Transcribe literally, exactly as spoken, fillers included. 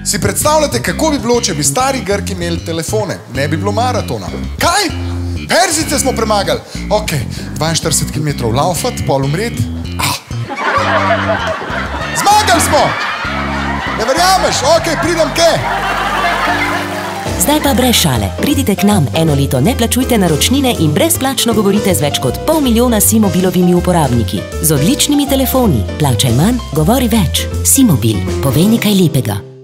Si predstavljate, kako bi bilo, če bi stari Grki imeli telefone? Ne bi bilo maratona. Kaj? Perzice smo premagali. Ok, dvainštirideset kilometrov laufat, pol umret. Ah. Zmagali smo! Ne verjameš? Ok, pridem ke? Zdaj pa brez šale. Pridite k nam, eno leto ne plačujte naročnine in brezplačno govorite z več kot pol milijona Simobilovimi uporabniki. Z odličnimi telefoni. Plačaj manj, govori več. Simobil. Povej nekaj lepega.